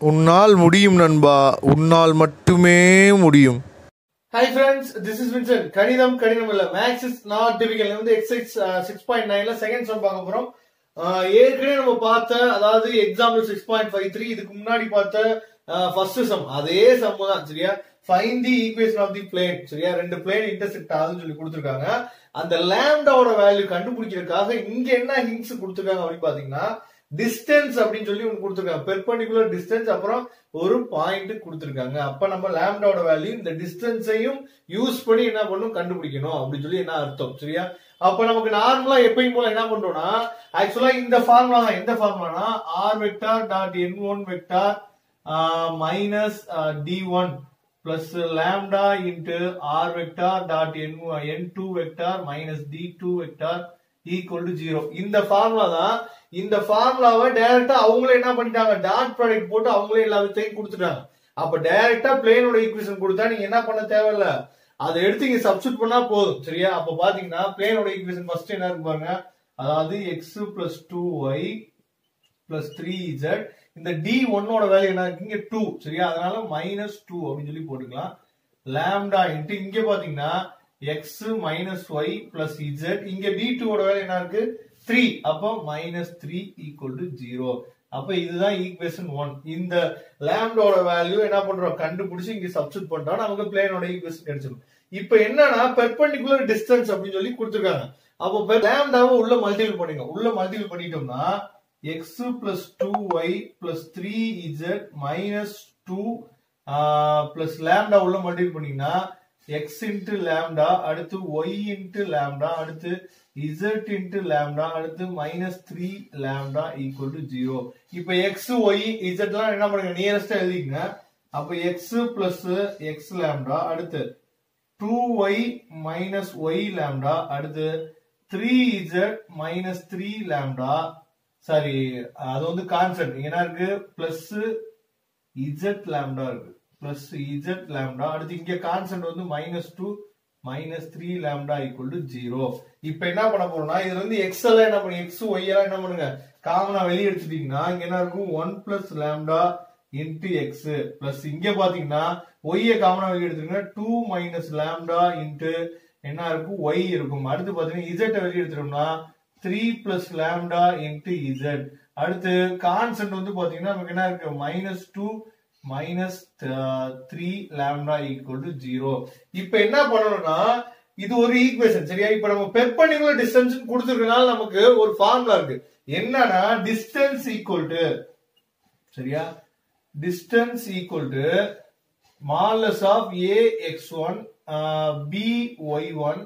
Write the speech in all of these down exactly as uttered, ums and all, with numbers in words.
உன்னால் முடியும் நண்பா, உன்னால் மட்டுமே முடியும். Hi friends, this is Vincent. கணிதம் கணிதம் இல்ல, மேக்ஸ் இஸ் நாட் டிஃபிகல்ட். வந்து எக்ஸைஸ் சிக்ஸ் பாயிண்ட் நைன்ல செகண்ட் சம் பார்க்க போறோம். ஏற்கனவே நம்ம பார்த்த, அதாவது example six point five three, இதுக்கு முன்னாடி பார்த்த ஃபர்ஸ்ட் சம் அதே சம் தான். சரியா, find the equation of the plane. சரியா, ரெண்டு பிளேன் இன்டர்செக்ட் ஆகுதுன்னு சொல்லி கொடுத்துருக்காங்க. அந்த லாம்டாவோட வேல்யூ கண்டுபிடிக்கிறதுக்காக இங்க என்ன ஹிண்ட்ஸ் கொடுத்துருக்காங்க அப்படின்னு பாத்தீங்கன்னா, டிஸ்டன்ஸ் அப்படின்னு சொல்லி ஒன்று கொடுத்துருக்காங்க. பெர்பெண்டிகுலர் டிஸ்டன்ஸ், அப்புறம் ஒரு பாயிண்ட் கொடுத்துருக்காங்க. அப்ப நம்ம லாம்டாவோட வேல்யூ இந்த டிஸ்டன்ஸையும் யூஸ் பண்ணி என்ன பண்ணும் கண்டுபிடிக்கணும் அப்படின்னு சொல்லி என்ன அர்த்தம். சரியா, அப்ப நமக்கு நார்மலா எப்பயும் போல என்ன பண்றோம்னா, ஆக்சுவலா இந்த ஃபார்முலா தான். எந்த ஃபார்முலானா, r vector dot n one vector minus d one plus lambda into r vector dot n n two vector minus d two vector equal to zero. இந்த ஃபார்முலா தான். இந்த ஃபார்முலாவை டைரக்டா அவங்களே என்ன பண்ணிட்டாங்க, டாட் ப்ராடக்ட் போட்டு அவங்களே எல்லாத்தையும் கொடுத்துட்டாங்க. அப்ப டைரக்டா பிளேனோட ஈக்குவேஷன் கொடுத்தா நீங்க என்ன பண்ண தேவையில்ல, அதை எடுத்து இங்க சப்ஸ்டிட் பண்ணா போதும். சரியா, அப்ப பாத்தீங்கன்னா பிளேனோட ஈக்குவேஷன் ஃபர்ஸ்ட் என்ன இருக்கு பாருங்க, அதாவது x plus two y plus three z. இந்த டி ஒன்னோட வேல்யூ என்ன இருக்கு, இங்க டூ. சரியா, அதனால மைனஸ் டூ அப்படின்னு சொல்லி போட்டுக்கலாம். லாம்டா இன்ட்டு இங்க பாத்தீங்கன்னா x minus y plus z. இங்க டி டூ ஓட வேல்யூ என்ன இருக்கு, த்ரீ. அப்போ minus three equal to zero. அப்ப இதுதான் ஈக்குவேஷன் ஒன். இந்த லாம்டாவோட வேல்யூ என்ன பண்றோம், கண்டுபிடிச்சு இங்க சப்ஸ்டிட் பண்றோம், நமக்கு பிளேனோட ஈக்குவேஷன் கிடைச்சிடும். இப்ப என்னன்னா, பெர்பெண்டிகுலர் டிஸ்டன்ஸ் அப்படின்னு சொல்லி கொடுத்துருக்காங்க. அப்போ லாம்டாவை உள்ள மல்டிபிள் பண்ணிங்க. உள்ள மல்டிபிள் பண்ணிட்டோம்னா x plus two y plus three z minus two plus lambda உள்ள மல்டிபிள் பண்ணீங்கன்னா x into lambda, அடுத்து y into lambda, அடுத்து z into lambda, அடுத்து minus three lambda equal to zero. இப்ப x, y, z எல்லாம் என்ன பண்ணுங்க, நியரஸ்டா எழுதிங்க. அப்ப x plus x lambda, அடுத்து two y minus y lambda, அடுத்து three z minus three lambda. Sorry, அது வந்து கான்ஸ்டன்ட். என்ன இருக்கு, பிளஸ் z lambda இருக்கு, பிளஸ் இசட் லாம்டா. அடுத்து இங்க கான்ஸ்டன்ட் வந்து minus two minus three lambda equal to zero. இப்ப என்ன பண்ண போறோம்னா, இதுல இருந்து எக்ஸ் எல்லாம் என்ன பண்ணு, எக்ஸ் ஒய் எல்லாம் என்ன பண்ணுங்க, காமனா வெளியே எடுத்துட்டீங்கன்னா இங்க என்ன இருக்கும், one plus lambda into x plus இங்க பாத்தீங்கன்னா ஒய்ய காமனா வெளியே எடுத்துட்டீங்கன்னா டூ மைனஸ் லாம்டா இன்டு என்ன இருக்கும், ஒய் இருக்கும். அடுத்து பாத்தீங்கன்னா இசட் வெளியே எடுத்துட்டோம்னா three plus lambda into z. அடுத்து கான்ஸ்டன்ட் வந்து பாத்தீங்கன்னா நமக்கு என்ன இருக்கு, minus two minus three lambda equal to zero. இப்ப என்ன பண்ணணும்னா, இது ஒரு ஈக்குவேஷன். சரியா, இப்ப நம்ம பெர்பெண்டிகுலர் டிஸ்டன்ஸ் கொடுத்துருக்கனால நமக்கு ஒரு ஃபார்முலா இருக்கு. என்னன்னா, டிஸ்டன்ஸ் ஈக்குவல் டு, சரியா, distance equal to modulus of a x one b y one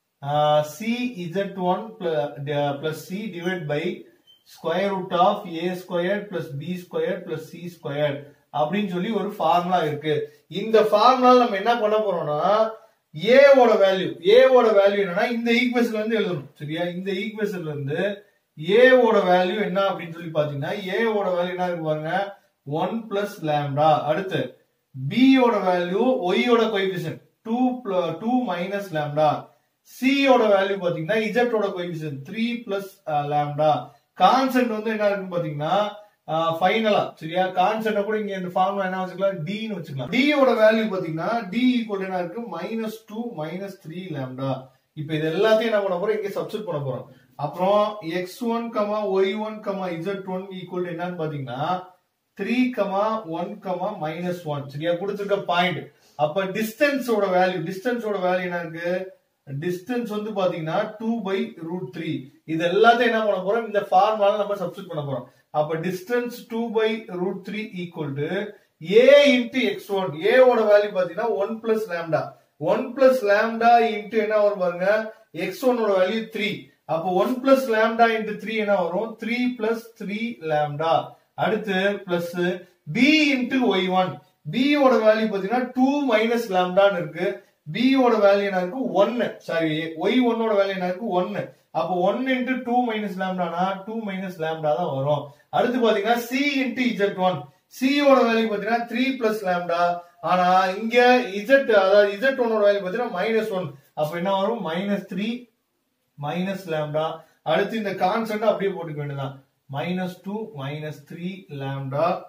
c z one plus c divide by square root of a square plus b square plus c square அப்படின்னு சொல்லி ஒரு formula இருக்கு. இந்த ஃபார்முலால நம்ம என்ன பண்ண போறோம்னா, a ஓட வேல்யூ, a ஓட வேல்யூ என்னன்னா இந்த ஈக்குவேஷன்ல இருந்து எழுதணும். சரியா, இந்த ஈக்குவேஷன்ல இருந்து a ஓட வேல்யூ என்ன அப்படின்னு சொல்லி பாத்தீங்கன்னா, a ஓட வேல்யூ என்ன இருக்கு பாருங்க, ஒன் பிளஸ் லாம்டா. அடுத்து b ஓட வேல்யூ, y ஓட coefficient two two minus lambda. c ஓட வேல்யூ பாத்தீங்கன்னா z ஓட coefficient three plus lambda. Constant வந்து என்ன இருக்குன்னு பாத்தீங்கன்னா ஃபைனலா, சரியா, கான்ஸ்டன்ட் கூட இங்க இந்த ஃபார்முலா என்ன வச்சுக்கலாம், d ன்னு வச்சுக்கலாம். d ஓட வேல்யூ பாத்தீங்கன்னா d ஈக்குவல் என்ன இருக்கு, minus two minus three lambda. இப்ப இது எல்லாத்தையும் என்ன பண்ண போறோம், இங்க சப்ஸ்டிட் பண்ண போறோம். அப்புறம் x one comma y one comma z one equal என்னன்னு பாத்தீங்கன்னா three comma one comma minus one. சரியா, கொடுத்துருக்க பாயிண்ட். அப்ப டிஸ்டன்ஸோட வேல்யூ, டிஸ்டன்ஸோட வேல்யூ என்ன இருக்கு, டிஸ்டன்ஸ் வந்து பாத்தீங்கன்னா டூ பை ரூட் த்ரீ. இது எல்லாத்தையும் என்ன பண்ண போறோம், இந்த ஃபார்முலால நம்ம சப்ஸ்டிட் பண்ண போறோம். அப்ப distance two by root three equal to a into x one. A ஓட வேல்யூ பாத்தீங்கன்னா one plus lambda. One plus lambda into என்ன வரும் பாருங்க, எக்ஸ் ஒன் ஓட வேல்யூ த்ரீ. அப்போ one plus lambda into three என்ன வரும், த்ரீ பிளஸ் த்ரீ லாம்டா. அடுத்து plus b into y one. B ஓட வேல்யூ பாத்தீங்கன்னா டூ மைனஸ் லாம்டான்னு இருக்கு. b ஓட வேல்யூ என்ன இருக்கு, ஒன்னு. சாரி, ஒய் ஒன் ஓட வேல்யூ என்ன இருக்கு, ஒன்னு. அப்போ ஒன் இன்டு டூ மைனஸ் லாம்டானா டூ மைனஸ் லாம்டா தான் வரும். அடுத்து பாத்தீங்கன்னா c into z one. c ஓட வேல்யூ பாத்தீங்கன்னா த்ரீ பிளஸ் லாம்டா. ஆனா இங்க z, அதாவது இசட் ஒன் ஓட வேல்யூ பாத்தீங்கன்னா மைனஸ் ஒன். அப்ப என்ன வரும், மைனஸ் த்ரீ மைனஸ் லாம்டா. அடுத்து இந்த கான்ஸ்டன்ட் அப்படியே போட்டுக்க வேண்டியதான், minus two minus three lambda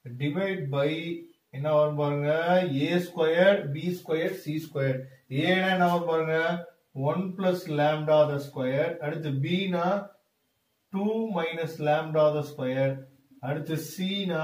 divide by என்ன வரும் பாருங்க a square b square c square. a னா என்ன வரும் பாருங்க one plus lambda the square. அடுத்து b னா two minus lambda the square. அடுத்து c னா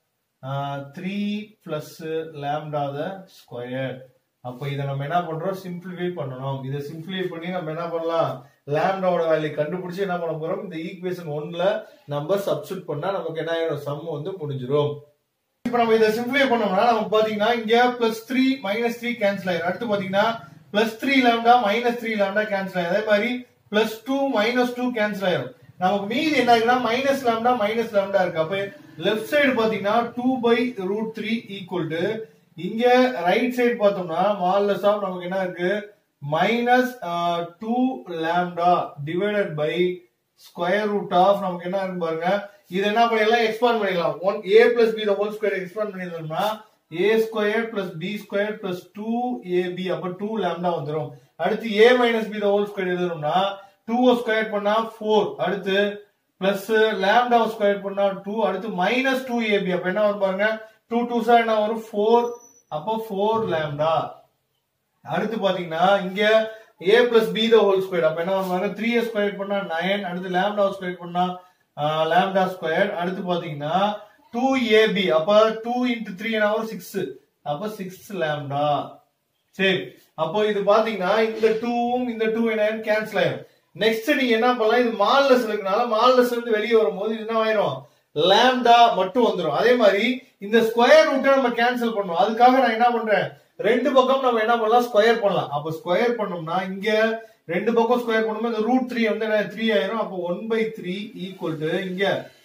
three plus lambda the square. அப்ப இத நம்ம என்ன பண்றோம் சிம்பிளிஃபை பண்ணனும். இத சிம்பிளிஃபை பண்ணி நம்ம என்ன பண்ணலாம் லாம்டாவோட வேல்யூ கண்டுபிடிச்சு என்ன பண்ண போறோம் இந்த ஈக்குவேஷன் ஒன்ல நம்ம சப்ஸ்டிட்யூட் பண்ணா நமக்கு என்ன ஆயிடும் சம் வந்து முடிஞ்சிரும். இப்போ நம்ம இத சிம்பிளிஃபை பண்ணோம்னா நமக்கு பாத்தீங்கன்னா இங்க plus three minus three cancel ஆயிடும். அடுத்து பாத்தீங்கன்னா plus three lambda minus three lambda cancel ஆயிடும். அதே மாதிரி plus two minus two cancel ஆயிடும். நமக்கு மீதி என்ன இருக்குன்னா minus lambda minus lambda இருக்கு. அப்ப லெஃப்ட் சைடு பாத்தீங்கன்னா two by root three equal to இங்க ரைட் சைடு பார்த்தோம்னா மாடுலஸ் ஆஃப் நமக்கு என்ன இருக்கு minus uh, two lambda divided by square root of நமக்கு என்ன இருக்கு பாருங்க இது என்ன பண்ணிடலாம் எக்ஸ்பாண்ட் பண்ணிடலாம் one a plus b the whole square expand பண்ணிடலாம்னா a square plus b square plus two a b அப்ப two lambda வந்துரும். அடுத்து a minus b the whole square எழுதணும்னா two ஸ்கொயர் பண்ணா four. அடுத்து plus lambda ஸ்கொயர் பண்ணா two. அடுத்து minus two a b அப்ப என்ன வரும் பாருங்க two two சார் என்ன வரும் four. அப்ப four lambda. அடுத்து பாத்தீங்கன்னா இங்க a plus b the whole square அப்ப என்ன வரும் பாருங்க three a ஸ்கொயர் பண்ணா nine. அடுத்து lambda ஸ்கொயர் பண்ணா lambda ஸ்கொயர். அடுத்து பாத்தீங்கன்னா two a b அப்ப two into three என்ன வரும் six. அப்ப six lambda. சரி அப்போ இது பாத்தீங்கன்னா இந்த two இந்த two என்ன கேன்சல் ஆயிடும். நெக்ஸ்ட் நீங்க என்ன பண்ணலாம் இது மாடுலஸ் இருக்கனால மாடுலஸ் இருந்து வெளியே வரும்போது இது என்ன ஆயிரும் lambda மட்டும் வந்துரும். அதே மாதிரி இந்த ஸ்கொயர் ரூட்டை நம்ம கேன்சல் பண்ணுவோம். அதுக்காக நான் என்ன பண்றேன் ரெண்டு பக்கம் நம்ம என்ன பண்ணலாம் ஸ்கொயர் பண்ணலாம். அப்ப ஸ்கொயர் பண்ணோம்னா இங்க ரெண்டு பக்கம் ஸ்கொயர் பண்ணும்போது இந்த ரூட் த்ரீ வந்து த்ரீ ஆயிரும். அப்போ one by three equal to இங்க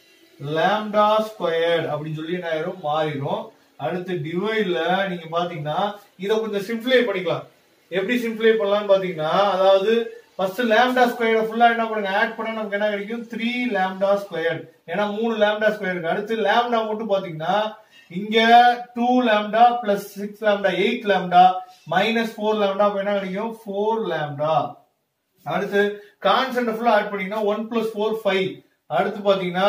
lambda ஸ்கொயர் அப்படின்னு சொல்லி என்ன ஆயிரும் மாறிடும். அடுத்து டிவைட்ல நீங்க பாத்தீங்கன்னா இத கொஞ்சம் சிம்பிளிஃபை பண்ணிக்கலாம். எப்படி சிம்பிளிஃபை பண்ணலாம்னு பாத்தீங்கன்னா அதாவது ஃபர்ஸ்ட் lambda ஸ்கொயர் ஃபுல்லா என்ன பண்ணுங்க ஆட் பண்ணா நமக்கு என்ன கிடைக்கும் three lambda ஸ்கொயர். ஏன்னா மூணு lambda ஸ்கொயர் இருக்கு. அடுத்து lambda மட்டும் பாத்தீங்கன்னா இங்க two lambda plus six lambda eight lambda minus four lambda அப்ப என்ன கிடைக்கும் four lambda. அடுத்து கான்ஸ்டன்ட் ஃபுல்லா ஆட் பண்ணீங்கன்னா one plus four five. அடுத்து பாத்தீங்கன்னா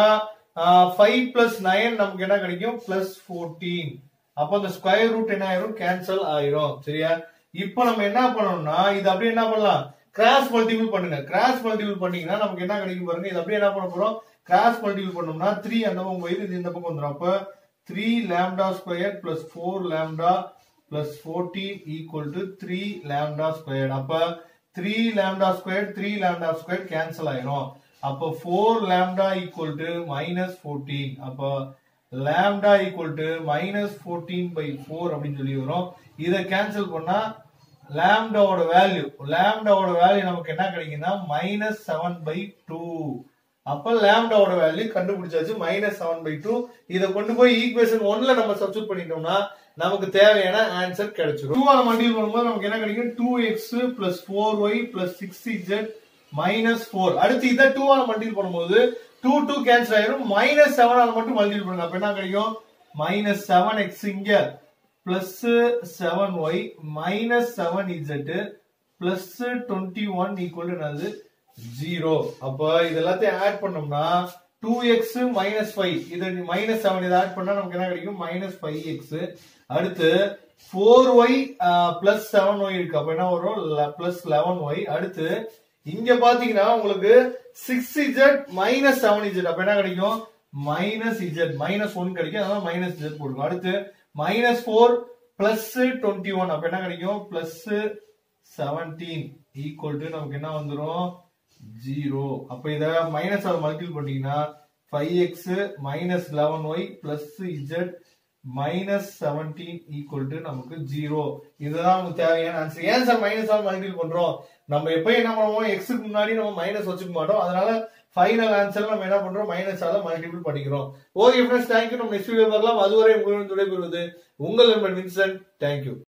five plus nine நமக்கு என்ன கிடைக்கும் plus fourteen. அப்ப அந்த ஸ்கொயர் ரூட் என்ன ஆயிரும் கேன்சல் ஆயிரும். சரியா இப்போ நம்ம என்ன பண்ணணும்னா இது அப்படியே என்ன பண்ணலாம் கிராஸ் மல்டிபிள் பண்ணுங்க. கிராஸ் மல்டிபிள் பண்ணீங்கன்னா நமக்கு என்ன கிடைக்கும் பாருங்க இது அப்படியே என்ன பண்ண போறோம் கிராஸ் மல்டிபிள் பண்ணோம்னா three அந்த பக்கம் போயிடு இது இந்த பக்கம் வந்துரும். அப்ப three lambda square plus four lambda plus fourteen equal to three lambda square. அப்ப three lambda square three lambda square cancel ஆயிரும். அப்ப four lambda equal to minus fourteen. அப்ப lambda equal to minus fourteen by four அப்படின்னு சொல்லி வரும். இத cancel பண்ணா lambda ஓட வேல்யூ lambda ஓட வேல்யூ நமக்கு என்ன கிடைக்கும்னா minus seven by two. அப்ப lambda ஓட வேல்யூ கண்டுபிடிச்சாச்சு minus seven by two. இத கொண்டு போய் ஈக்குவேஷன் ஒன்ல நம்ம சப்ஸ்டிட்யூட் பண்ணிட்டோம்னா நமக்கு தேவையான ஆன்சர் கிடைச்சிரும். two ஆல மல்டிபிள் பண்ணும்போது நமக்கு என்ன கிடைக்கும் two x plus four y plus six z minus four. அடுத்து இத two ஆல மல்டிபிள் பண்ணும்போது two two கேன்சல் ஆயிரும். minus seven ஆல மட்டும் மல்டிபிள் பண்ணுங்க. அப்ப என்ன கிடைக்கும் minus seven x இங்க plus seven y minus seven z plus twenty-one equal to என்னது zero. அப்ப இதெல்லாத்தையும் ஆட் பண்ணோம்னா two x minus five இது minus seven இத ஆட் பண்ணா நமக்கு என்ன கிடைக்கும் minus five x. அடுத்து four y plus seven y இருக்கு. அப்ப என்ன வரும் plus eleven y. அடுத்து இங்க பாத்தீங்கன்னா உங்களுக்கு six z minus seven z அப்ப என்ன கிடைக்கும் minus z minus one கிடைக்கும். அதனால minus z போடுங்க. அடுத்து minus four plus twenty-one அப்ப என்ன கிடைக்கும் plus seventeen equal to நமக்கு என்ன வந்துரும் zero. அப்ப இத மைனஸ் ஆல் மல்டிபிள் பண்ணீங்கன்னா five x minus eleven y plus z minus seventeen equal to நமக்கு zero. இதுதான் நமக்கு தேவையான ஆன்சர். ஏன் சார் மைனஸ் ஆல் மல்டிபிள் பண்றோம் நம்ம எப்பயும் என்ன பண்ணுவோம் x க்கு முன்னாடி நம்ம மைனஸ் வச்சுக்க மாட்டோம். அதனால ஃபைனல் ஆன்சர் நம்ம என்ன பண்றோம் மைனஸ் ஆல மல்டிபிள் பண்ணிக்கிறோம். Okay friends thank you. நம்ம நெக்ஸ்ட் வீடியோ பார்க்கலாம். அதுவரை உங்களுடன் விடைபெறுவது உங்கள் நண்பன் வின்சென்ட். Thank you.